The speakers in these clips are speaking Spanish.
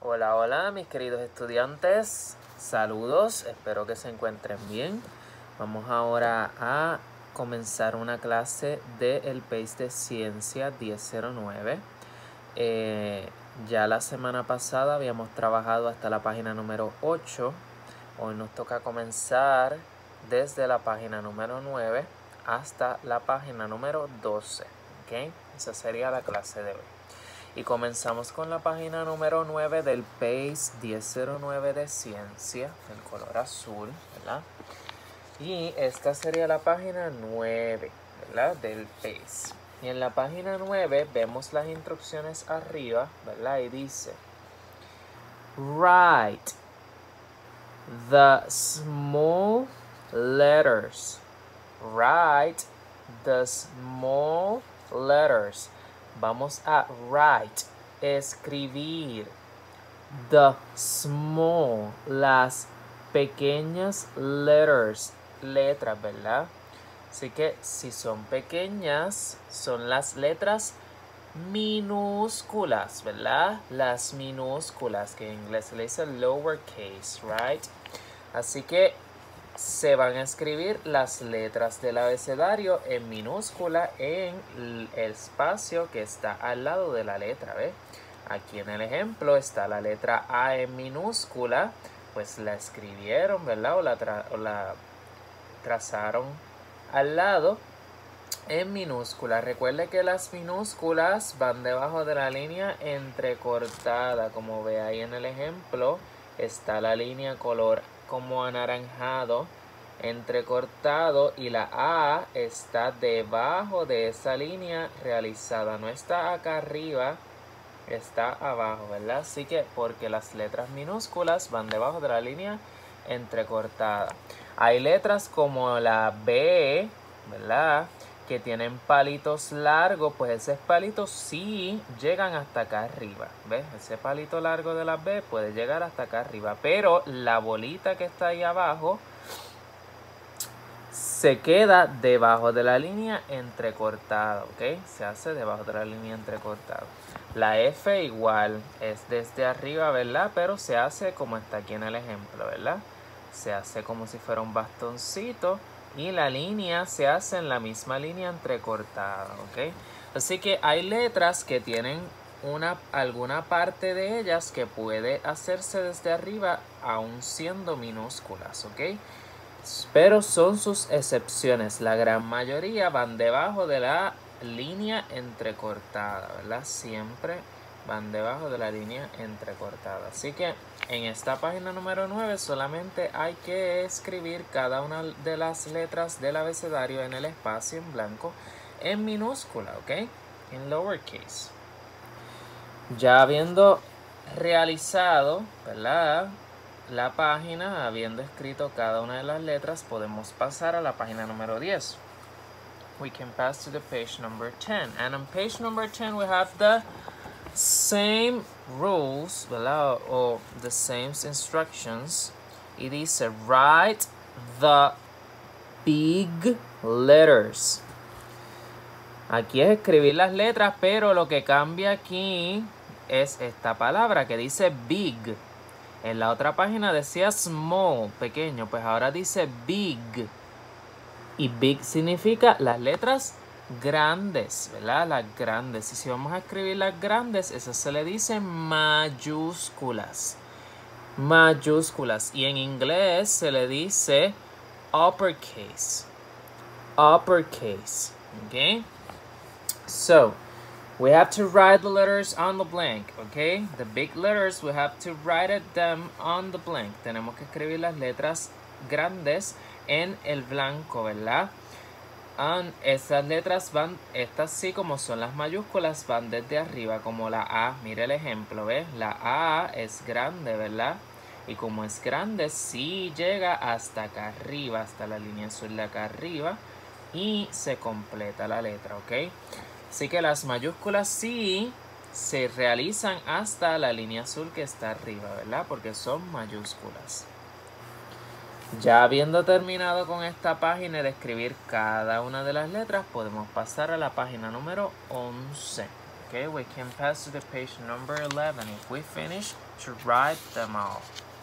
Hola, hola mis queridos estudiantes, saludos, espero que se encuentren bien. Vamos ahora a comenzar una clase del PACE de Ciencia 1009. Ya la semana pasada habíamos trabajado hasta la página número 8. Hoy nos toca comenzar desde la página número 9 hasta la página número 12. ¿Okay? Esa sería la clase de hoy. Y comenzamos con la página número 9 del PACE 1009 de Ciencia, el color azul, ¿verdad? Y esta sería la página 9, ¿verdad? Del PACE. Y en la página 9 vemos las instrucciones arriba, ¿verdad? Y dice, write the small letters. Write the small letters. Vamos a write, escribir. The small, las pequeñas letters, letras, ¿verdad? Así que si son pequeñas, son las letras minúsculas, ¿verdad? Las minúsculas, que en inglés se le dice lowercase, right? Así que se van a escribir las letras del abecedario en minúscula en el espacio que está al lado de la letra, ¿ves? Aquí en el ejemplo está la letra A en minúscula, pues la escribieron, ¿verdad? O la trazaron al lado en minúscula. Recuerde que las minúsculas van debajo de la línea entrecortada, como ve ahí en el ejemplo, está la línea color como anaranjado entrecortado y la A está debajo de esa línea realizada, no está acá arriba, está abajo, ¿verdad? Así que porque las letras minúsculas van debajo de la línea entrecortada. Hay letras como la B, ¿verdad?, que tienen palitos largos, pues esos palitos sí llegan hasta acá arriba, ¿ves? Ese palito largo de la B puede llegar hasta acá arriba, pero la bolita que está ahí abajo se queda debajo de la línea entrecortada, ¿ok? Se hace debajo de la línea entrecortada. La F igual, es desde arriba, ¿verdad? Pero se hace como está aquí en el ejemplo, ¿verdad? Se hace como si fuera un bastoncito y la línea se hace en la misma línea entrecortada, ¿ok? Así que hay letras que tienen alguna parte de ellas que puede hacerse desde arriba aún siendo minúsculas, ¿ok? Pero son sus excepciones. La gran mayoría van debajo de la línea entrecortada, ¿verdad? Siempre van debajo de la línea entrecortada. Así que en esta página número 9 solamente hay que escribir cada una de las letras del abecedario en el espacio en blanco en minúscula, ¿ok? En lowercase. Ya habiendo realizado, ¿verdad?, la página, habiendo escrito cada una de las letras, podemos pasar a la página número 10. We can pass to the page number 10. And on page number 10 we have the same rules, ¿verdad?, o the same instructions. Y dice, write the big letters. Aquí es escribir las letras, pero lo que cambia aquí es esta palabra que dice big. En la otra página decía small, pequeño, pues ahora dice big. Y big significa las letras grandes, ¿verdad? Las grandes. Y si vamos a escribir las grandes, esas se le dicen mayúsculas. Mayúsculas. Y en inglés se le dice uppercase. Uppercase. ¿Ok? So, we have to write the letters on the blank, okay? The big letters, we have to write them on the blank. Tenemos que escribir las letras grandes en el blanco, ¿verdad? Esas letras van, estas sí como son las mayúsculas, van desde arriba, como la A. Mire el ejemplo, ¿ves? La A es grande, ¿verdad? Y como es grande, sí llega hasta acá arriba, hasta la línea azul de acá arriba. Y se completa la letra, ¿ok? Así que las mayúsculas sí se realizan hasta la línea azul que está arriba, ¿verdad? Porque son mayúsculas. Ya habiendo terminado con esta página de escribir cada una de las letras, podemos pasar a la página número 11. Okay, we can pass to the page number 11 if we finish to write them all.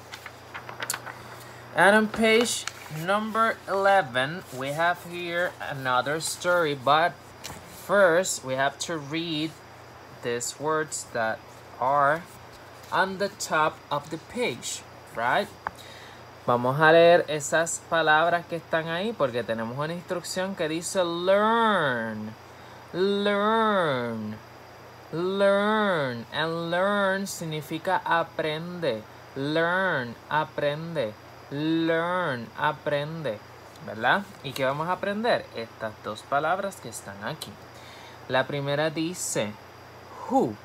And on page number 11, we have here another story, but first we have to read these words that are on the top of the page, right? Vamos a leer esas palabras que están ahí porque tenemos una instrucción que dice learn, learn, learn, and learn significa aprende, learn, aprende, learn, aprende, ¿verdad? ¿Y qué vamos a aprender? Estas dos palabras que están aquí. La primera dice who,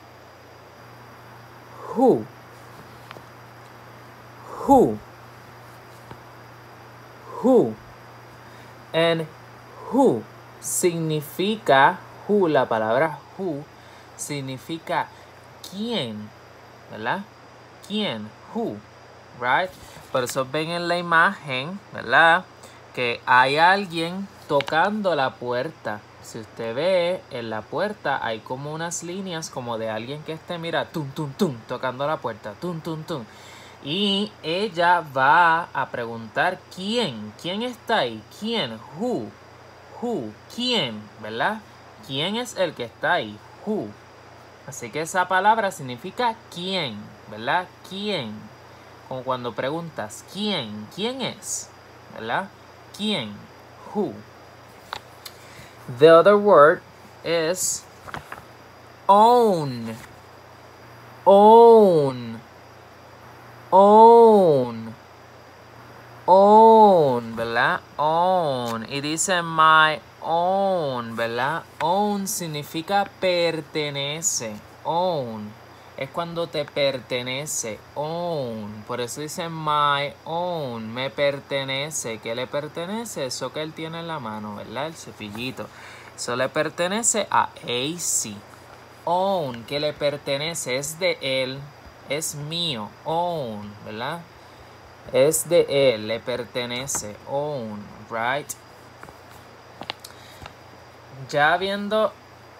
who, who, who, and who significa, who, la palabra who significa quién, ¿verdad? ¿Quién? Who, right? Por eso ven en la imagen, ¿verdad? Que hay alguien tocando la puerta. Si usted ve en la puerta hay como unas líneas como de alguien que esté, mira, tum, tum, tum, tocando la puerta, tum, tum, tum. Y ella va a preguntar quién está ahí, quién, who, quién, ¿verdad? ¿Quién es el que está ahí? Who. Así que esa palabra significa quién, ¿verdad? ¿Quién? Como cuando preguntas, ¿quién es? ¿Verdad? ¿Quién? Who. The other word is own. Own. Own. Own, ¿verdad? Own. Y dice my own, ¿verdad? Own significa pertenece. Own. Es cuando te pertenece. Own. Por eso dice my own. Me pertenece. ¿Qué le pertenece? Eso que él tiene en la mano, ¿verdad? El cepillito. Eso le pertenece a AC. Own. ¿Qué le pertenece? Es de él. Es mío. Own, ¿verdad? Es de él. Le pertenece. Own. Right? Ya habiendo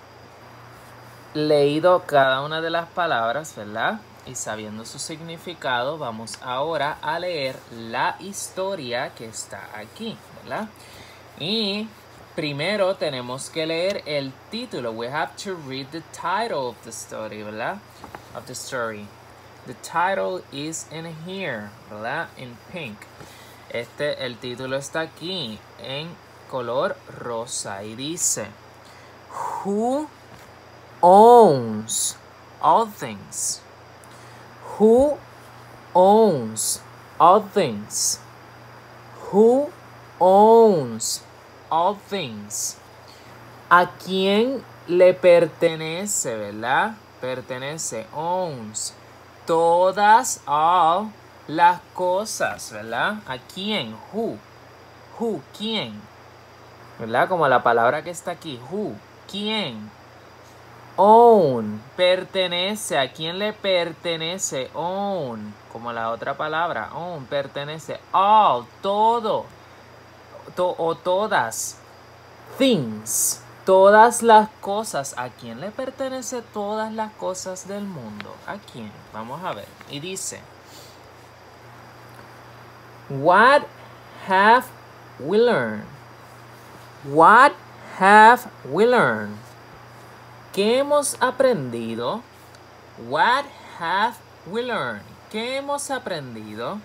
leído cada una de las palabras, ¿verdad? Y sabiendo su significado, vamos ahora a leer la historia que está aquí, ¿verdad? Y primero tenemos que leer el título. We have to read the title of the story, ¿verdad? Of the story. The title is in here, ¿verdad? In pink. El título está aquí en color rosa y dice Who owns all things? Who owns all things? Who owns all things? ¿A quién le pertenece, verdad? Pertenece, owns. Todas, all, las cosas, ¿verdad? ¿A quién? Who, ¿quién? ¿Verdad? Como la palabra que está aquí, who, ¿quién? Own, pertenece. ¿A quién le pertenece? Own, como la otra palabra, own, pertenece. All, todo, o todas. Things, todas las cosas. ¿A quién le pertenece todas las cosas del mundo? ¿A quién? Vamos a ver. Y dice, What have we learned? What have we learned? ¿Qué hemos aprendido? What have we learned? ¿Qué hemos aprendido?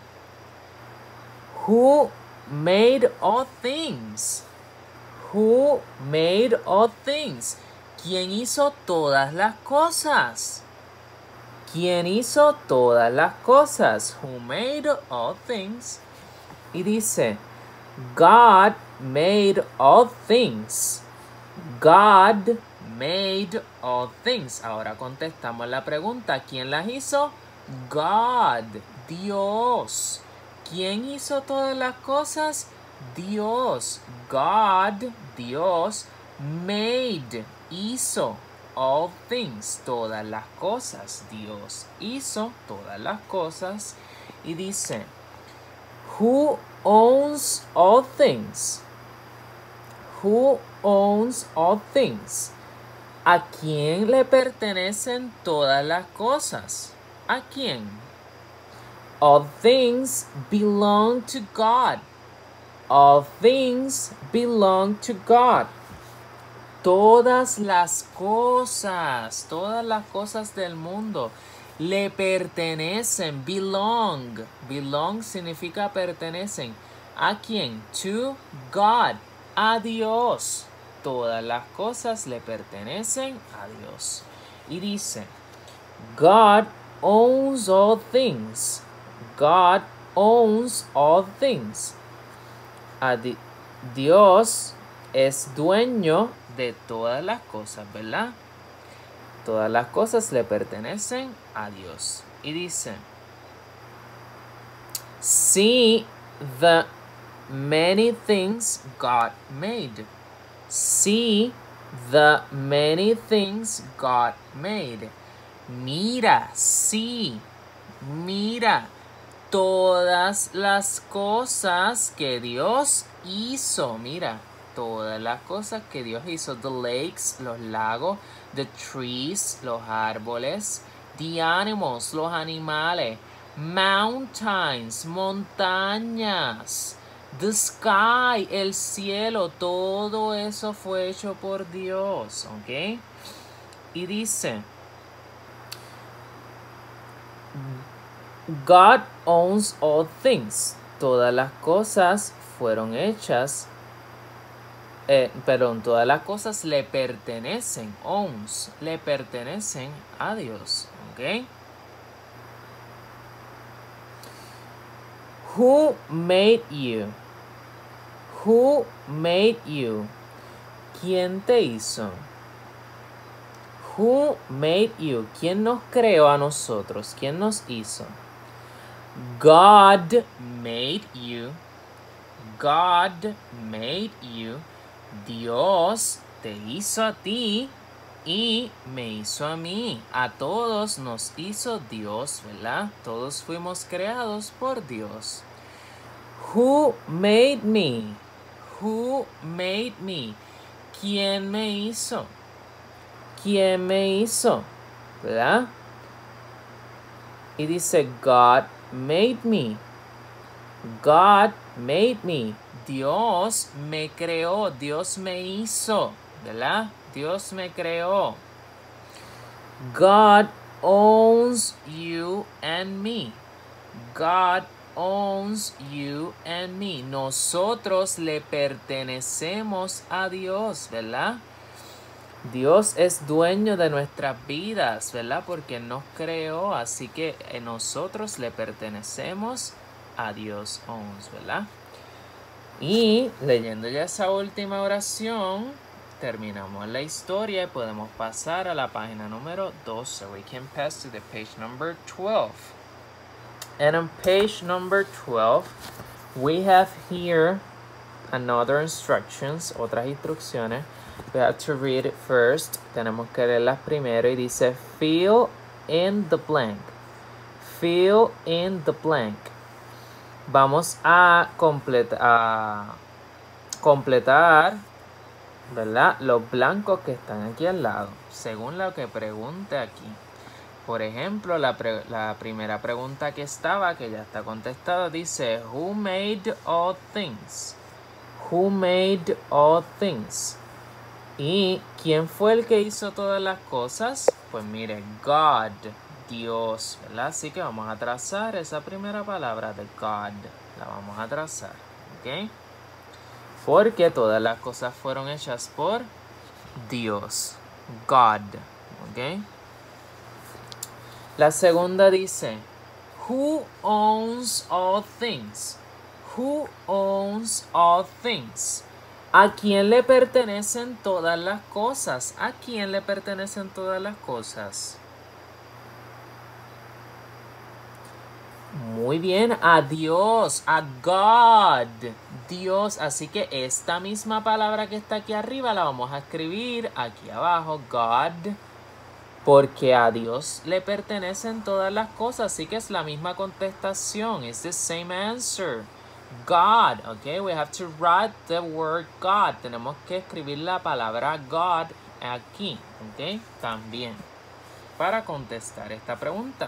Who made all things? Who made all things? ¿Quién hizo todas las cosas? ¿Quién hizo todas las cosas? Who made all things? Y dice, God made all things. God made all things. Ahora contestamos la pregunta. ¿Quién las hizo? God, Dios. ¿Quién hizo todas las cosas? Dios. God, Dios, made, hizo, all things, todas las cosas. Dios hizo todas las cosas. Y dice, Who owns all things? Who owns all things? ¿A quién le pertenecen todas las cosas? ¿A quién? All things belong to God. All things belong to God. Todas las cosas del mundo le pertenecen. Belong. Belong significa pertenecen. ¿A quién? To God. A Dios. Todas las cosas le pertenecen a Dios. Y dice, God owns all things. God owns all things. Dios es dueño de todas las cosas, ¿verdad? Todas las cosas le pertenecen a Dios. Y dice, see the many things God made. See the many things God made. Mira, sí, mira todas las cosas que Dios hizo. Mira, todas las cosas que Dios hizo. The lakes, los lagos, the trees, los árboles, the animals, los animales, mountains, montañas, the sky, el cielo, todo eso fue hecho por Dios, ¿ok? Y dice, God owns all things. Todas las cosas fueron hechas, todas las cosas le pertenecen, owns, le pertenecen a Dios, ¿ok? Who made you? Who made you? ¿Quién te hizo? Who made you? ¿Quién nos creó a nosotros? ¿Quién nos hizo? God made you. God made you. Dios te hizo a ti y me hizo a mí. A todos nos hizo Dios, ¿verdad? Todos fuimos creados por Dios. Who made me? Who made me? ¿Quién me hizo? ¿Quién me hizo? ¿Verdad? Y dice, God made me. God made me. Dios me creó. Dios me hizo. ¿Verdad? Dios me creó. God owns you and me. God owns you and me. Nosotros le pertenecemos a Dios, ¿verdad? Dios es dueño de nuestras vidas, ¿verdad? Porque nos creó, así que nosotros le pertenecemos a Dios, owns, ¿verdad? Y leyendo ya esa última oración, terminamos la historia y podemos pasar a la página número 12. We can pass to the page number 12. And on page number 12, we have here another instructions, otras instrucciones. We have to read it first. Tenemos que leerlas primero y dice fill in the blank. Fill in the blank. Vamos a completar, ¿verdad? Los blancos que están aquí al lado, según lo que pregunte aquí. Por ejemplo, la primera pregunta que estaba, que ya está contestada, dice Who made all things? Who made all things? ¿Y quién fue el que hizo todas las cosas? Pues mire, God, Dios, ¿verdad? Así que vamos a trazar esa primera palabra de God. La vamos a trazar, ¿ok? Porque todas las cosas fueron hechas por Dios, God, ¿ok? La segunda dice, Who owns all things? Who owns all things? ¿A quién le pertenecen todas las cosas? ¿A quién le pertenecen todas las cosas? Muy bien, a Dios, a God, Dios. Así que esta misma palabra que está aquí arriba la vamos a escribir aquí abajo, God, porque a Dios le pertenecen todas las cosas. Así que es la misma contestación, it's the same answer. God, okay, we have to write the word God. Tenemos que escribir la palabra God aquí, ¿ok? También, para contestar esta pregunta.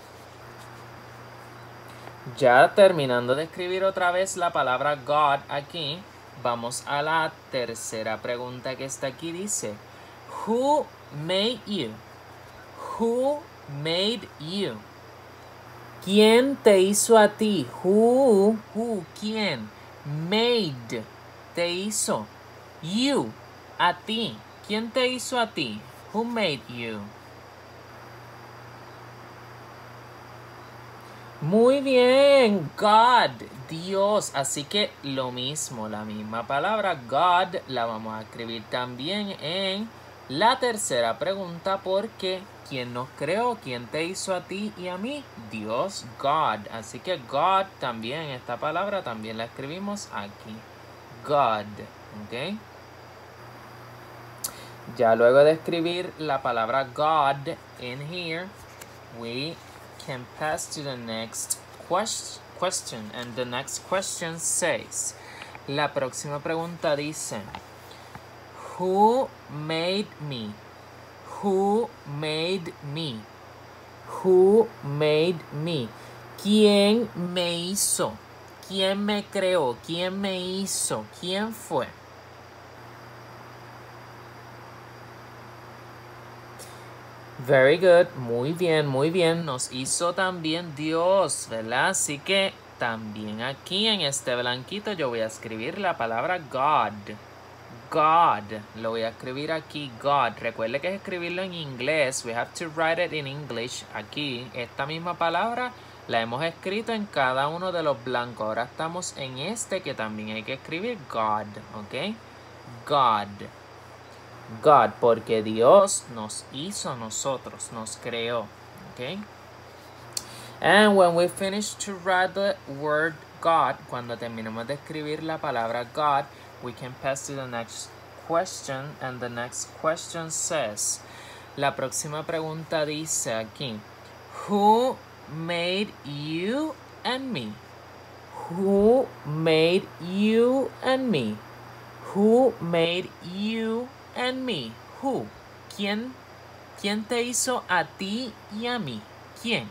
Ya terminando de escribir otra vez la palabra God aquí, vamos a la tercera pregunta que está aquí. Dice, Who made you? Who made you? ¿Quién te hizo a ti? Who, ¿quién? Made, te hizo. You, a ti. ¿Quién te hizo a ti? Who made you? Muy bien, God, Dios. Así que lo mismo, la misma palabra God la vamos a escribir también en la tercera pregunta, porque ¿quién nos creó? ¿Quién te hizo a ti y a mí? Dios, God. Así que God también, esta palabra también la escribimos aquí. God, ¿ok? Ya luego de escribir la palabra God in here, we can pass to the next question. And the next question says, la próxima pregunta dice, Who made me? Who made me? Who made me? ¿Quién me hizo? ¿Quién me creó? ¿Quién me hizo? ¿Quién fue? Very good, muy bien, nos hizo también Dios, ¿verdad? Así que también aquí en este blanquito yo voy a escribir la palabra God. God, lo voy a escribir aquí, God. Recuerde que es escribirlo en inglés, we have to write it in English. Aquí, esta misma palabra la hemos escrito en cada uno de los blancos. Ahora estamos en este que también hay que escribir God, ¿ok? God. God, porque Dios nos hizo a nosotros, nos creó, ¿ok? And when we finish to write the word God, cuando terminemos de escribir la palabra God, we can pass to the next question, and the next question says, la próxima pregunta dice aquí, Who made you and me? Who made you and me? Who made you and me? Who? ¿Quién te hizo a ti y a mí? ¿Quién?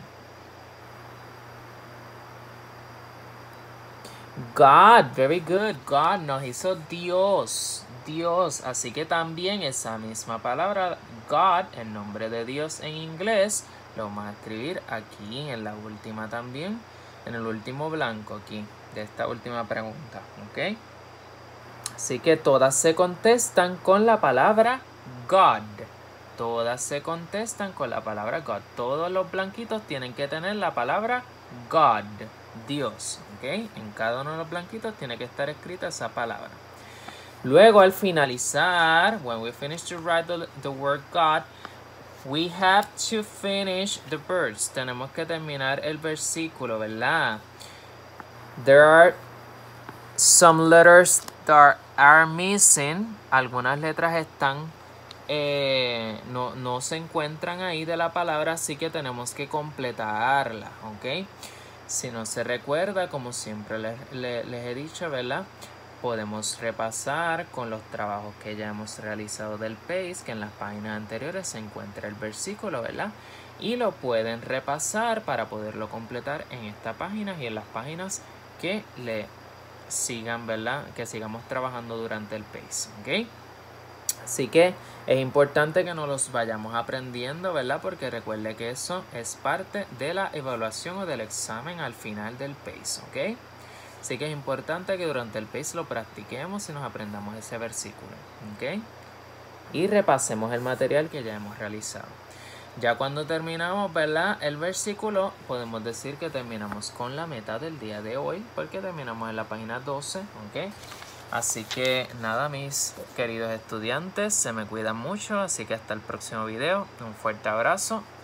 God, very good. God nos hizo Dios. Dios. Así que también esa misma palabra, God, el nombre de Dios en inglés, lo vamos a escribir aquí en la última también, en el último blanco aquí, de esta última pregunta, ¿ok? Así que todas se contestan con la palabra God. Todas se contestan con la palabra God. Todos los blanquitos tienen que tener la palabra God, Dios, ¿ok? En cada uno de los blanquitos tiene que estar escrita esa palabra. Luego, al finalizar, when we finish to write the word God, we have to finish the verse. Tenemos que terminar el versículo, ¿verdad? There are some letters that are missing. Algunas letras están no se encuentran ahí de la palabra, así que tenemos que completarla, ¿ok? Si no se recuerda, como siempre les he dicho, ¿verdad? Podemos repasar con los trabajos que ya hemos realizado del PACE, que en las páginas anteriores se encuentra el versículo, ¿verdad? Y lo pueden repasar para poderlo completar en esta página y en las páginas que le sigan, ¿verdad? Que sigamos trabajando durante el PACE, ¿ok? Así que es importante que nos los vayamos aprendiendo, ¿verdad? Porque recuerde que eso es parte de la evaluación o del examen al final del PACE, ¿ok? Así que es importante que durante el PACE lo practiquemos y nos aprendamos ese versículo, ¿ok? Y repasemos el material que ya hemos realizado. Ya cuando terminamos, ¿verdad?, el versículo, podemos decir que terminamos con la meta del día de hoy, porque terminamos en la página 12, ¿ok? Así que nada, mis queridos estudiantes, se me cuidan mucho, así que hasta el próximo video. Un fuerte abrazo.